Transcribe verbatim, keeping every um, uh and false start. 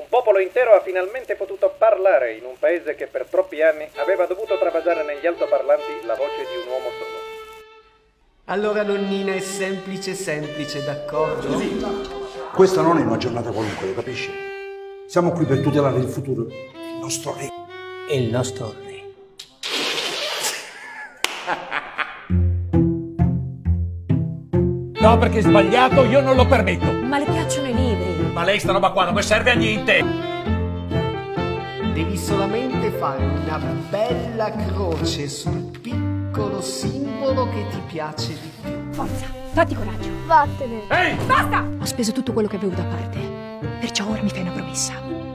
popolo intero ha finalmente potuto parlare in un paese che per troppi anni aveva dovuto travasare negli altoparlanti la voce di un uomo solo. Allora nonnina è semplice semplice, d'accordo? Sì. Questa non è una giornata qualunque, lo capisci? Siamo qui per tutelare il futuro, il nostro re. E il nostro re. No, perché è sbagliato, io non lo permetto. Ma le piacciono i libri. Ma lei sta roba qua non mi serve a niente. Devi solamente fare una bella croce sul piccolo simbolo che ti piace di più. Forza, fatti coraggio. Vattene. Ehi! Basta! Ho speso tutto quello che avevo da parte. Perciò ora mi fai una promessa.